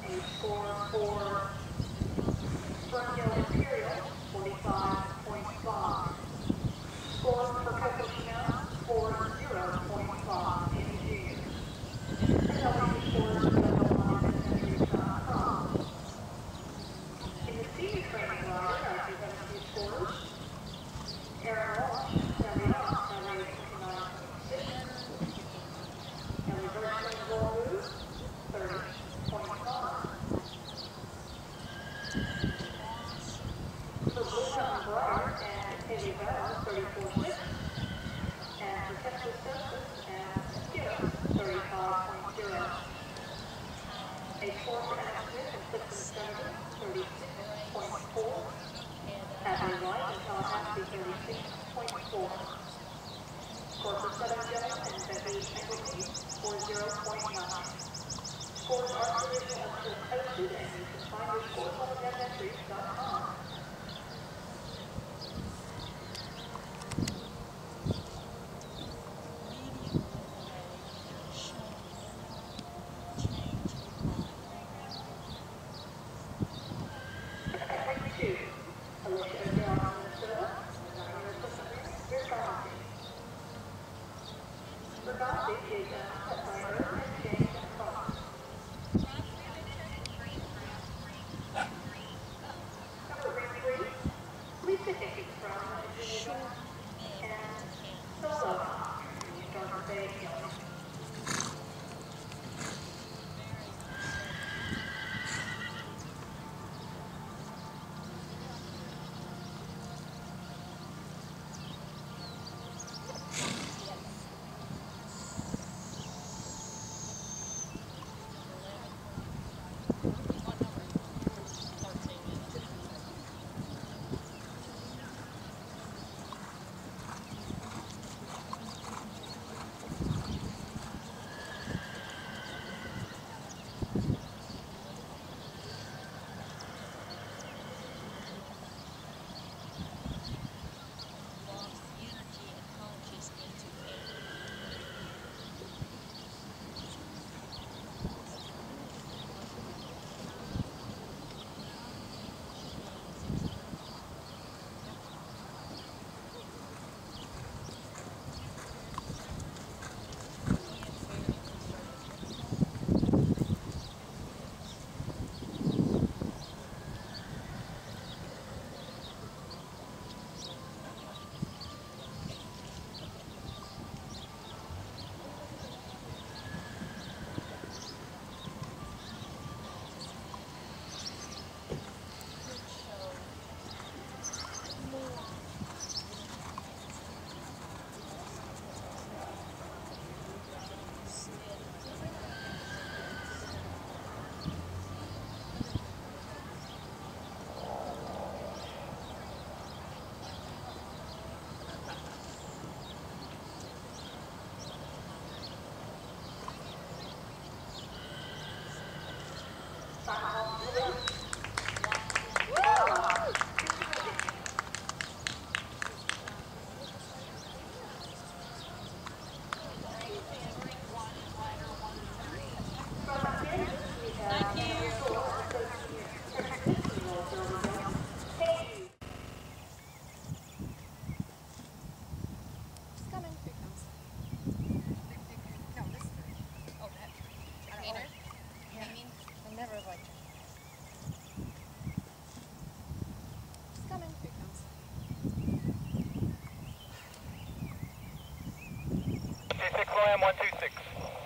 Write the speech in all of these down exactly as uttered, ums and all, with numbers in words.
one two six.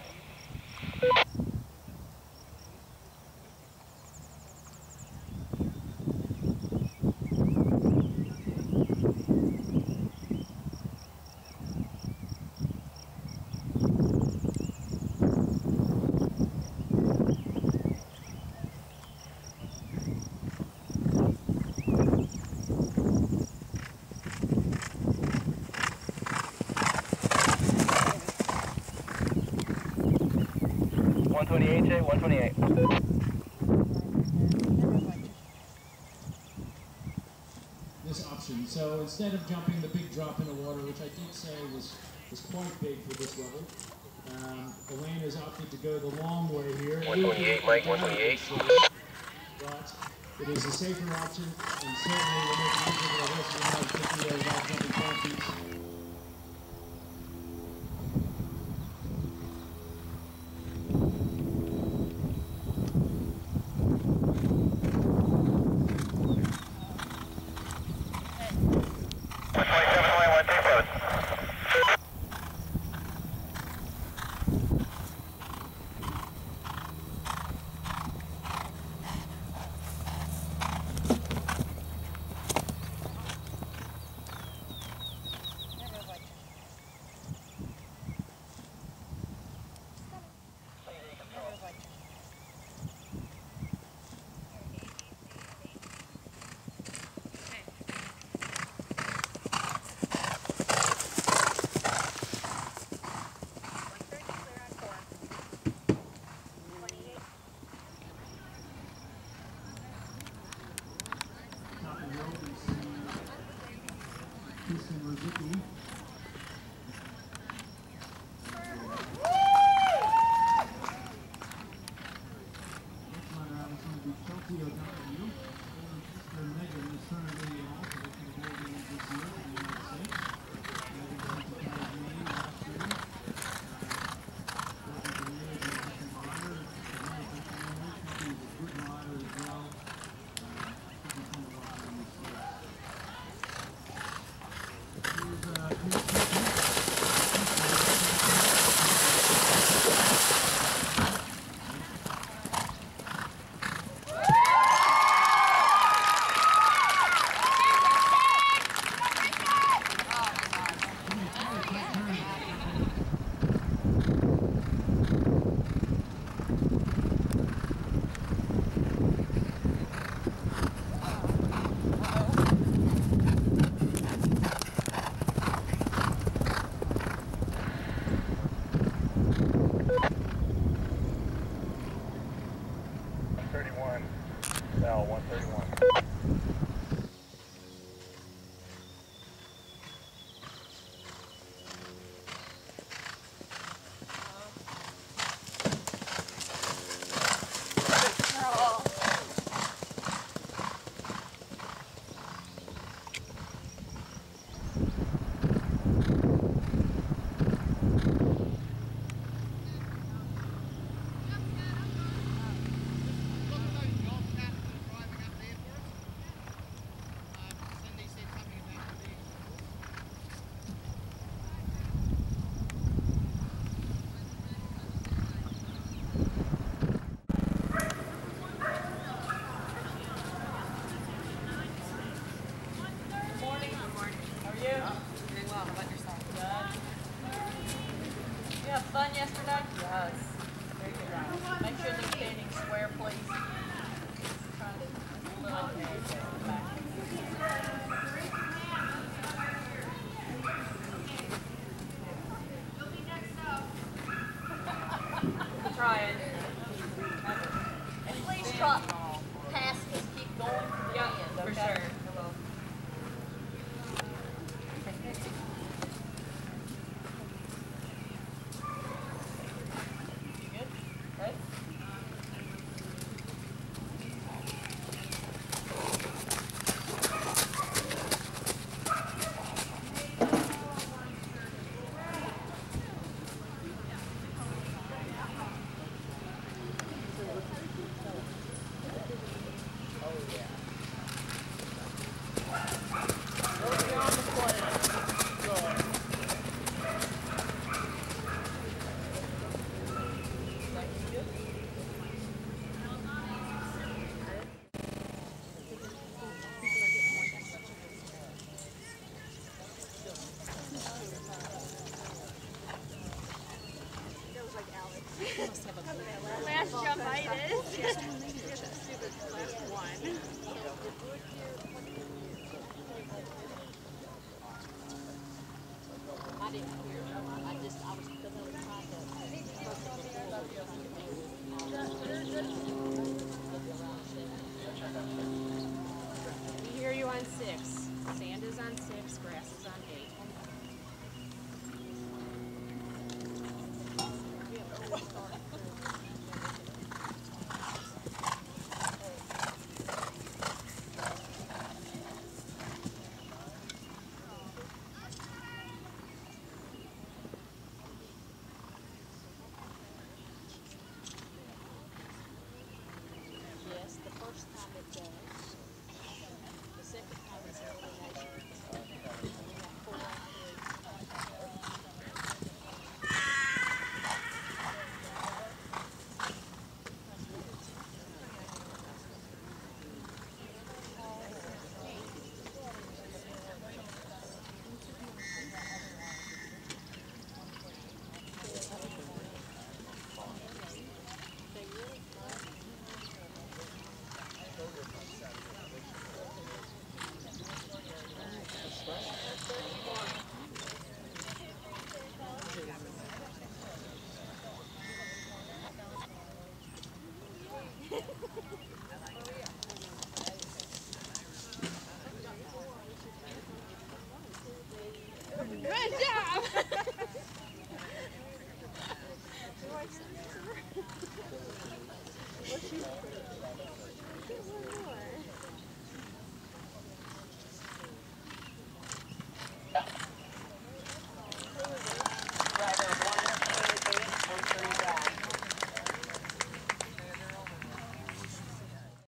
one twenty-eight, J, one twenty-eight. This option. So instead of jumping the big drop into water, which I did say was, was quite big for this level, Um, Elaine has opted to go the long way here. one twenty-eight, Mike, one twenty-eight. But it is a safer option, and certainly will make it easier for the rest of the night fifty there without jumping penalties. Kristin, Rozycki. Next line out is going to be Chelsea O'Donoghue. Her sister Megan is currently also looking to hold this year in the United States. Megan went to California last year. Working for years as a rider. She's a good rider as well. She's become a rider in this race. Here's uh, Kristin. thirty-one, Bell, one thirty-one. You have fun yesterday? Yes. Very good ride. Make sure they're standing square, please. Trying to a little back. Try it. And please try past us. Keep going to the yeah, end, okay? For sure. Last jump I did. You're the stupid last one. I didn't hear it. I just, I was, because I was trying to. We hear you on six. Sand is on six, grass is on eight. does.